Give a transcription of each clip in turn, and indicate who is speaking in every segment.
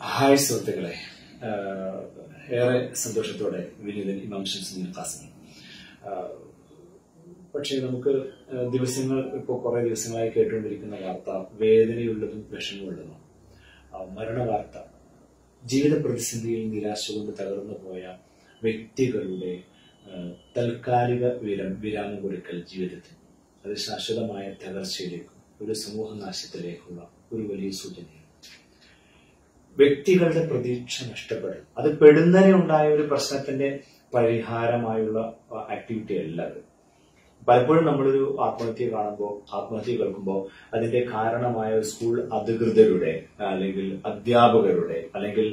Speaker 1: Hi സുഹൃത്തുക്കളെ, ഏറെ സന്തോഷത്തോടെ വിനീതൻ ഇമാം ഷംസുദ്ദീൻ ഖാസിമി. പക്ഷേ നമുക്ക് ദിവസങ്ങൾ ഇപ്പോൾ കുറെ ദിവസങ്ങളായി കേട്ടുകൊണ്ടിരിക്കുന്ന വാർത്ത വേദനയുള്ളതും വിഷമമുള്ളതും മരണ വാർത്ത. ജീവിത പ്രതിസന്ധിയിൽ നിരാശ കൊണ്ട് തകർന്നു പോയ വ്യക്തികളുടെ താൽക്കാലിക വിരാമം കൊടുക്കൽ ജീവിതത്തിൽ അത് ശാശ്വതമായ തകർച്ചയിലേക്കും ഒരു സമൂഹ നാശത്തിലേക്കുള്ള ഒരു വലിയ സൂചനയാണ്. വ്യക്തികളുടെ പ്രതീക്ഷ നഷ്ടപ്പെടും. അത് പെടുന്നതിനെ ഉണ്ടായ ഒരു പ്രശ്നത്തിന്റെ പരിഹാരമായുള്ള ആക്ടിവിറ്റി അല്ല അത്. പലപ്പോഴും നമ്മളൊരു ആത്മഹത്യ കേൾക്കുമ്പോൾ അതിന്റെ കാരണമായ സ്കൂൾ അധികൃതരുടെ അല്ലെങ്കിൽ അധ്യാപകരുടെ അല്ലെങ്കിൽ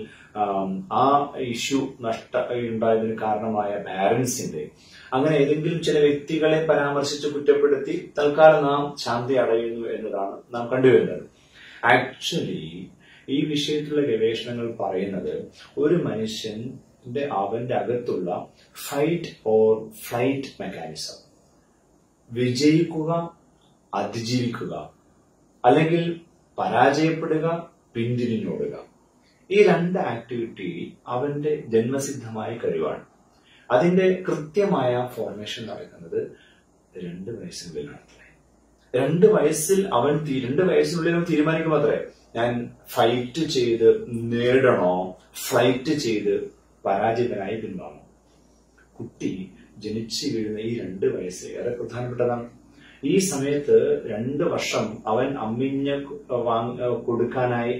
Speaker 1: ആ ഇഷ്യൂ ഉണ്ടായതിന് കാരണമായ പാരന്റ്സിന്റെ അങ്ങനെ ഏതെങ്കിലും ചില വ്യക്തികളെ പരാമർശിച്ച് കുറ്റപ്പെടുത്തി തൽക്കാലം നാം ശാന്തി അടയുന്നു എന്നതാണ് നാം കണ്ടുവരുന്നത്. ആക്ച്വലി ഈ വിഷയത്തിലുള്ള ഗവേഷണങ്ങൾ പറയുന്നത് ഒരു മനുഷ്യന്റെ അവന്റെ അകത്തുള്ള ഫൈറ്റ് ഓർ ഫ്ലൈറ്റ് മെക്കാനിസം, വിജയിക്കുക, അതിജീവിക്കുക, അല്ലെങ്കിൽ പരാജയപ്പെടുക, പിന്തിരിഞ്ഞോടുക, ഈ രണ്ട് ആക്ടിവിറ്റി അവന്റെ ജന്മസിദ്ധമായ കഴിവാണ്. അതിന്റെ കൃത്യമായ ഫോർമേഷൻ നടക്കുന്നത് 2 വയസ്സിനുള്ളിലാണ്. 2 വയസ്സിനുള്ളിൽ അവൻ തീരുമാനിക്കും അത്രേ, ഞാൻ ഫൈറ്റ് ചെയ്ത് നേടണോ, ഫ്ലൈറ്റ് ചെയ്ത് പരാജിതനായി പിൻവാങ്ങും. കുട്ടി ജനിച്ചു വീഴുന്ന ഈ 2 വയസ്സ് ഏറെ പ്രധാനപ്പെട്ടതാണ്. ഈ സമയത്ത് 2 വർഷം അവൻ അമ്മിഞ്ഞ കൊടുക്കാനായി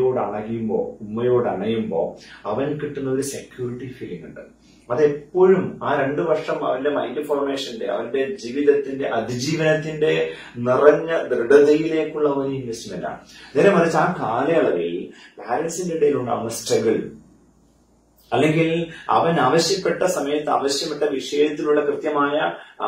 Speaker 1: ഉമ്മയോട് അണയുമ്പോ അവൻ കിട്ടുന്ന ഒരു സെക്യൂരിറ്റി ഫീലിംഗ് ഉണ്ട്. അതെപ്പോഴും ആ 2 വർഷം അവന്റെ മൈൻഡ് ഫോർമേഷന്റെ, അവന്റെ ജീവിതത്തിന്റെ അതിജീവനത്തിന്റെ നിറഞ്ഞ ദൃഢതയിലേക്കുള്ള ഒരു ഇൻവെസ്റ്റ്മെന്റ് ആണ്. നേരെ മറിച്ച് ആ കാലയളവിൽ പാരന്റ്സിന്റെ ഇടയിലുണ്ടാവുന്ന സ്ട്രഗിൾ, അല്ലെങ്കിൽ അവൻ ആവശ്യപ്പെട്ട സമയത്ത് ആവശ്യപ്പെട്ട വിഷയത്തിലുള്ള കൃത്യമായ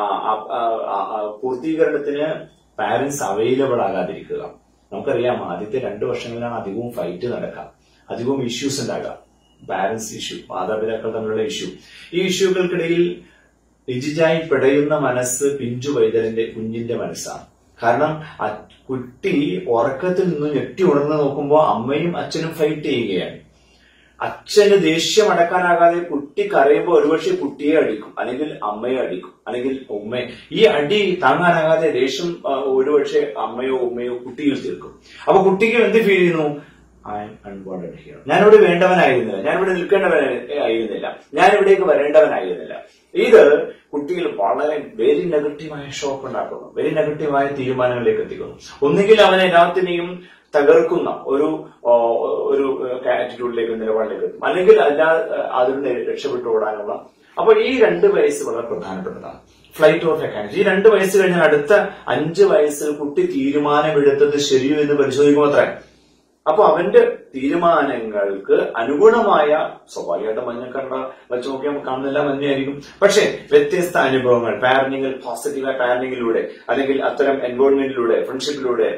Speaker 1: പൂർത്തീകരണത്തിന് പാരന്റ്സ് അവൈലബിൾ ആകാതിരിക്കുക. നമുക്കറിയാം, ആദ്യത്തെ 2 വർഷങ്ങളിലാണ് അധികവും ഫൈറ്റ് നടക്കാം, അധികവും ഇഷ്യൂസ് ഉണ്ടാകാം. പാരന്റ്സ് ഇഷ്യൂ, മാതാപിതാക്കൾ തമ്മിലുള്ള ഇഷ്യൂ. ഈ ഇഷ്യൂകൾക്കിടയിൽ ഇജിജായി പിടയുന്ന മനസ്സ് പിഞ്ചു പൈതലിന്റെ കുഞ്ഞിന്റെ മനസ്സാണ്. കാരണം കുട്ടി ഉറക്കത്തിൽ നിന്ന് ഞെട്ടി ഉണർന്ന് നോക്കുമ്പോൾ അമ്മയും അച്ഛനും ഫൈറ്റ് ചെയ്യുകയാണ്. അച്ഛന് ദേഷ്യം അടക്കാനാകാതെ കുട്ടി കരയുമ്പോൾ ഒരുപക്ഷെ കുട്ടിയെ അടിക്കും, അല്ലെങ്കിൽ അമ്മയെ അടിക്കും, അല്ലെങ്കിൽ ഉമ്മയെ. ഈ അടി താങ്ങാനാകാതെ ദേഷ്യം ഒരുപക്ഷെ അമ്മയോ ഉമ്മയോ കുട്ടിയിൽ തീർക്കും. അപ്പൊ കുട്ടിക്ക് എന്ത് ഫീൽ ചെയ്യുന്നു? I am unwanted here. ഞാനിവിടെ വേണ്ടവനായിരുന്നില്ല, ഞാനിവിടെ നിൽക്കേണ്ടവനായിരുന്നില്ല, ഞാനിവിടേക്ക് വരേണ്ടവനായിരുന്നില്ല. ഇത് കുട്ടിയിൽ വളരെ വെരി നെഗറ്റീവായ ഷോക്ക് ഉണ്ടാക്കുന്നു, വെരി നെഗറ്റീവായ തീരുമാനങ്ങളിലേക്ക് എത്തിക്കുന്നു. ഒന്നുകിൽ അവൻ എല്ലാത്തിനെയും തകർക്കുന്ന ഒരു ആറ്റിറ്റ്യൂഡിലേക്ക്, നിലപാടിലേക്ക് എത്തും, അല്ലെങ്കിൽ അതിന് രക്ഷപ്പെട്ടു ഓടാനുള്ള. അപ്പോൾ ഈ 2 വയസ്സ് വളരെ പ്രധാനപ്പെട്ടതാണ്. Flight of mechanism. ഈ 2 വയസ്സ് കഴിഞ്ഞാൽ അടുത്ത 5 വയസ്സിൽ കുട്ടി തീരുമാനമെടുത്തത് ശരിയോ എന്ന് പരിശോധിക്കും അത്രേ. അപ്പൊ അവന്റെ തീരുമാനങ്ങൾക്ക് അനുഗുണമായ, സ്വാഭാവികമായിട്ട് മഞ്ഞക്കണ്ട വെച്ച് നോക്കിയാൽ കാണുന്നില്ല മഞ്ഞയായിരിക്കും, പക്ഷെ വ്യത്യസ്ത അനുഭവങ്ങൾ പാരന്റിംഗിൽ, പോസിറ്റീവായ പാരന്റിംഗിലൂടെ, അല്ലെങ്കിൽ അത്തരം എൻവയോൺമെന്റിലൂടെ, ഫ്രണ്ട്ഷിപ്പിലൂടെ,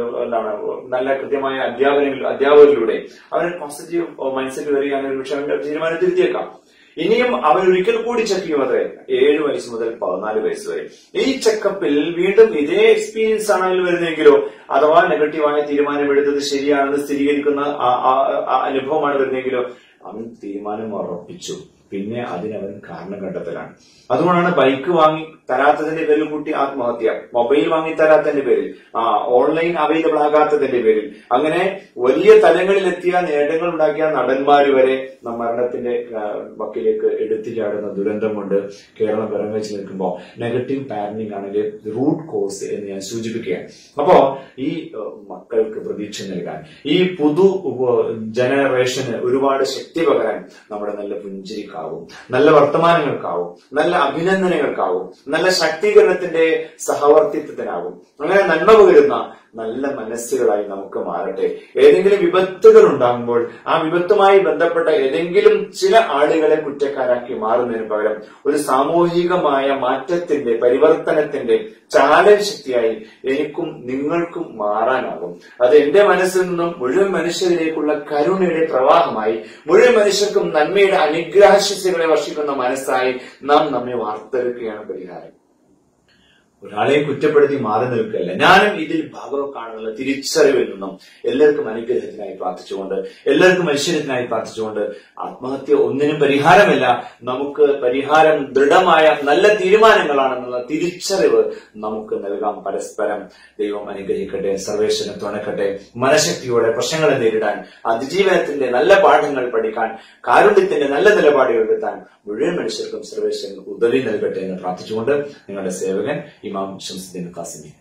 Speaker 1: നല്ല കൃത്യമായ അധ്യാപകരിലൂടെ അവന് പോസിറ്റീവ് മൈൻഡ് സെറ്റ് വരികയാണെങ്കിൽ പക്ഷെ അവന്റെ തീരുമാനം തിരുത്തിയേക്കാം. ഇനിയും അവൻ ഒരിക്കൽ കൂടി ചെക്ക് ചെയ്യും അത്രേ, 7 വയസ്സ് മുതൽ 14 വയസ്സ് വരെ. ഈ ചെക്കപ്പിൽ വീണ്ടും ഇതേ എക്സ്പീരിയൻസ് ആണ് അതിൽ വരുന്നതെങ്കിലോ, അഥവാ നെഗറ്റീവായ തീരുമാനമെടുത്തത് ശരിയാണെന്ന് സ്ഥിരീകരിക്കുന്ന അനുഭവമാണ് വരുന്നതെങ്കിലോ, അവൻ തീരുമാനം ഉറപ്പിച്ചു. പിന്നെ അതിനവൻ കാരണം കണ്ടെത്തലാണ്. അതുകൊണ്ടാണ് ബൈക്ക് വാങ്ങി തരാത്തതിന്റെ പേരിൽ കുട്ടി ആത്മഹത്യ, മൊബൈൽ വാങ്ങി തരാത്തതിന്റെ പേരിൽ, ഓൺലൈൻ അവൈലബിൾ ആകാത്തതിന്റെ പേരിൽ, അങ്ങനെ വലിയ തലങ്ങളിലെത്തിയ നേട്ടങ്ങൾ ഉണ്ടാക്കിയ നടന്മാര് വരെ മരണത്തിന്റെ വക്കിലേക്ക് എടുത്തു ചാടുന്ന ദുരന്തം കൊണ്ട് കേരളം വിറങ്ങി വെച്ച് നിൽക്കുമ്പോൾ നെഗറ്റീവ് പാരന്റിംഗ് ആണെങ്കിൽ റൂട്ട് കോസ് എന്ന് ഞാൻ സൂചിപ്പിക്കുകയാണ്. അപ്പോ ഈ മക്കൾക്ക് പ്രതീക്ഷ നൽകാൻ, ഈ പുതു ജനറേഷന് ഒരുപാട് ശക്തി പകരാൻ നമ്മുടെ നല്ല പുഞ്ചിരിക്കാവും, നല്ല വർത്തമാനങ്ങൾക്കാവും, നല്ല അഭിനന്ദനങ്ങൾക്കാവും, നല്ല ശാക്തീകരണത്തിന്റെ സഹവർത്തിത്വത്തിനാകും. അങ്ങനെ നന്മ പകരുന്ന നല്ല മനസ്സുകളായി നമുക്ക് മാറട്ടെ. ഏതെങ്കിലും വിപത്തുകൾ ഉണ്ടാകുമ്പോൾ ആ വിപത്തുമായി ബന്ധപ്പെട്ട ഏതെങ്കിലും ചില ആളുകളെ കുറ്റക്കാരാക്കി മാറുന്നതിന് പകരം ഒരു സാമൂഹികമായ മാറ്റത്തിന്റെ, പരിവർത്തനത്തിന്റെ ചാലക ശക്തിയായി എനിക്കും നിങ്ങൾക്കും മാറാനാകും. അത് എന്റെ മനസ്സിൽ നിന്നും മുഴുവൻ മനുഷ്യരിലേക്കുള്ള കരുണയുടെ പ്രവാഹമായി, മുഴുവൻ മനുഷ്യർക്കും നന്മയുടെ അനുഗ്രാശസ്സുകളെ വർഷിക്കുന്ന മനസ്സായി നാം നമ്മെ വാർത്തെടുക്കുകയാണ് പരിഹാരം. ഒരാളെ കുറ്റപ്പെടുത്തി മാറി നിൽക്കുകയല്ല. ഞാനും ഇതിൽ ഭാഗം കാണുന്നുള്ള തിരിച്ചറിവിൽ നിന്നും എല്ലാവർക്കും അനുഗ്രഹത്തിനായി പ്രാർത്ഥിച്ചുകൊണ്ട്, എല്ലാവർക്കും ഐശ്വര്യത്തിനായി പ്രാർത്ഥിച്ചുകൊണ്ട്, ആത്മഹത്യ ഒന്നിനും പരിഹാരമല്ല, നമുക്ക് പരിഹാരം ദൃഢമായ നല്ല തീരുമാനങ്ങളാണെന്നുള്ള തിരിച്ചറിവ് നമുക്ക് നൽകാം പരസ്പരം. ദൈവം അനുഗ്രഹിക്കട്ടെ, സർവേശ്വരൻ തുണക്കട്ടെ. മനഃശക്തിയോടെ പ്രശ്നങ്ങളെ നേരിടാൻ, അതിജീവനത്തിന്റെ നല്ല പാഠങ്ങൾ പഠിക്കാൻ, കാരുണ്യത്തിന്റെ നല്ല നിലപാടുകൾ എടുത്താൻ മുഴുവൻ മനുഷ്യർക്കും സർവേശ്വരൻ ഉദവി നൽകട്ടെ എന്ന് പ്രാർത്ഥിച്ചുകൊണ്ട് നിങ്ങളുടെ സേവകൻ ഇമാം ശംസുദ്ദീൻ ഖാസിമി.